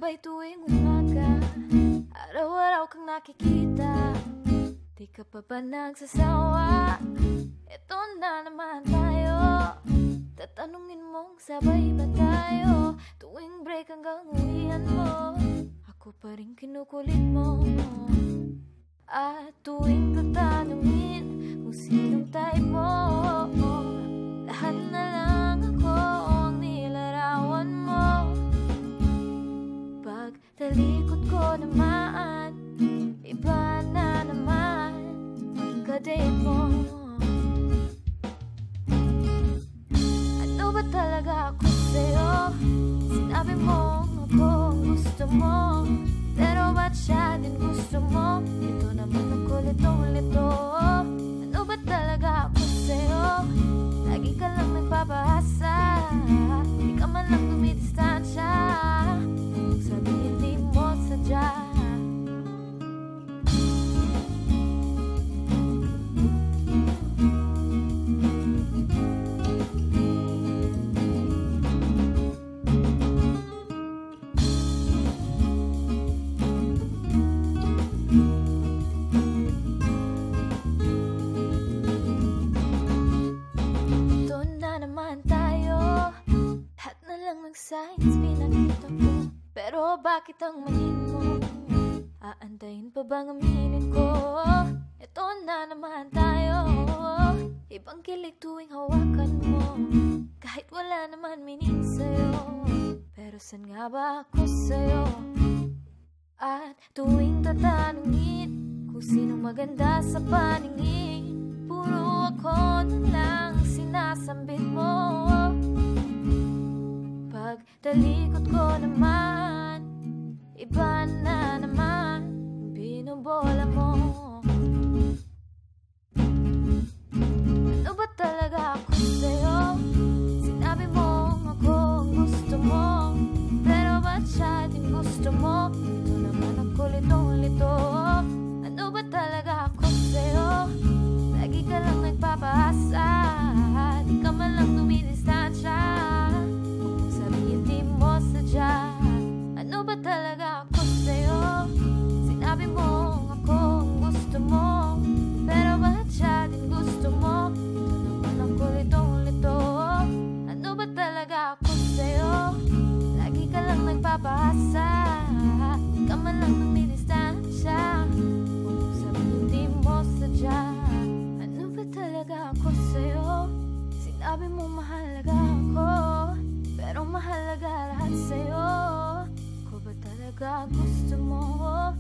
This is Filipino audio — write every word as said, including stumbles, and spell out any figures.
sabay tuwing umaga, araw-araw kang nakikita, di ka pa ba nagsasawa? Eto na naman tayo, tatanungin mong sabay ba tayo, tuwing break hanggang uwian mo, ako pa rin kinukulit mo. At tuwing tatanungin kung sinong type mo, lahat na lang ako ang nilarawan mo. Pag talikod ko naman, iba na naman pagka-date mo. Ano ba talaga ako sa'yo? Sinabi mo ako ang gusto mo, pero ba't siya din gusto mo? Ito naman ang kulit-ulito. Ano ba talaga ako sa'yo? Lagi ka lang nagpapahasa, di ka man lang dumidistansya, sabihin di mo sadya. Signs pinakita ko, pero bakit ang manin mo? Aantayin pa bang aminin ko? Ito na naman tayo, ibang kilig tuwing hawakan mo, kahit wala naman meaning sa'yo. Pero san nga ba ako sa'yo? At tuwing tatanungin kung sinong maganda sa paningin, puro ako na lang sinasambit mo. Pag talikod ko naman, iba na naman binubola mo. Ano ba talaga ako sa'yo? Sinabi mo ako ang gusto mo, pero ba't siya din gusto mo? Ito naman ang kulit-ulito. Ano ba talaga ako sa'yo? Lagi ka lang nagpapahasa, di ka man lang dumidistansya, ano ba talaga ako sa'yo? Sinabi mo ako ang gusto mo, pero ba't siya din gusto mo? Ito naman ang kulit-ulito. Ano ba talaga ako sa'yo? Lagi ka lang nagpapahasa, di ka man lang dumidistansya, kung sabihin di mo sadya. Ano ba talaga ako sa'yo? Sinabi mo mahalaga ako, pero mahalaga lahat sa'yo. Ko ba talaga gusto mo?